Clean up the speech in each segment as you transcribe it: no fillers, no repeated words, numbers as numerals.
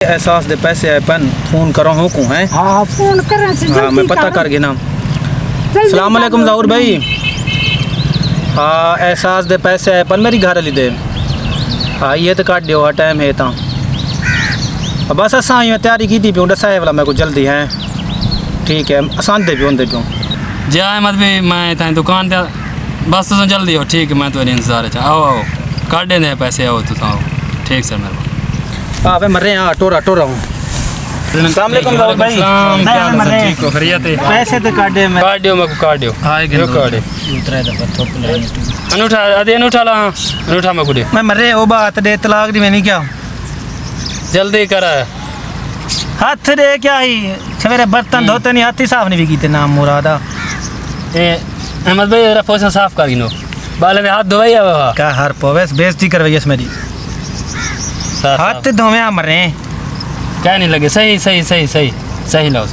एहसास दे पैसे है पन फोन करो हो को है। हां फोन करे से हां मैं पता कर गिना। अस्सलाम वालेकुम ज़हूर भाई। हाँ एहसास दे पैसे है पन मेरी घर ली दे। हाँ ये तो काट दियो टाइम है ता बस असा तैयारी की थी पियो दसाए वाला मेरे को जल्दी है। ठीक है आसान दे पियो जय अहमद भाई मैं ताई दुकान पे बस तो जल्दी हो। ठीक है मैं तो इंतजार है। आओ आओ काट देने पैसे आओ तो आओ। ठीक सर मेरे हाँ भाई मर हाँ टोरा टोरा हूँ। अस्सलाम वालेकुम ज़हूर भाई। ठीक हो खैरियत है। पैसे तो काट दे मैं काट दियो मैं काट दियो। हाँ यो काट दे उतरा दफा थोप ले अनूठा अदे अनूठा ला अनूठा मैं कुड़े मैं मरे ओ बात दे तलाक दी मैंने क्या जल्दी कर हाथ दे क्या ही सवेरे बर्तन धोते नहीं हाथी साफ नहीं भी कीते नाम मुरादा। ए अहमद भाई जरा पोछा साफ कर गिनो बाले में हाथ धोई आवा का हर पोवेस बेइज्जती करवाई इस मेरी हाथ धोवे मरे क्या नहीं लगे सही सही सही सही सही लाओ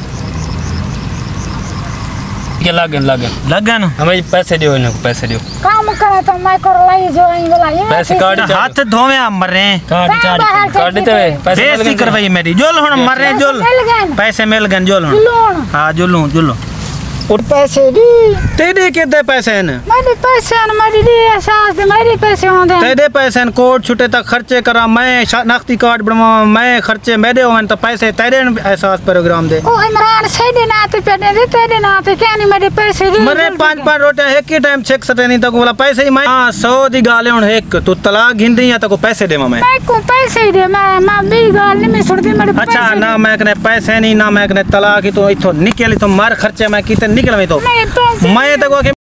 के लगन लगन लगन हमें पैसे दियो इनको पैसे दियो काम करे तो मैं कर लाई जो आई वाला ये पैसे काट हाथ धोवे मरे काट देते पैसे बेइज्जती करवाई मेरी जोल हुन मरे जोल पैसे मिल गन जोल हुन हां जोलू जोलो और पैसे दी तेरे कितने पैसे हैं मेरे पैसे न मेरी दी एहसास दे मेरे पैसे होंदे तेरे पैसे न कोट छुटे तक खर्चे करा मैं नकदी कार्ड बनवा मैं खर्चे मेरे होन तो पैसे तेरे एहसास प्रोग्राम दे ओ इमरान सही ना ते पे दे तेरे ना ते क्या नहीं मेरे पैसे दी मरे 5-5 रोटे एक ही टाइम चेक सटे नहीं तक बोला पैसे ही मैं 100 दी गाले हुन एक तू तलाक घिंदी या तको पैसे दे मैं को पैसे दे मैं भी गाल नहीं मैं छुड़ती मेरे पैसे अच्छा ना मैं कने पैसे नहीं ना मैं कने तलाक ही तो इथो निकली तो मार खर्चे मैं कितने निकल में तो मैं तो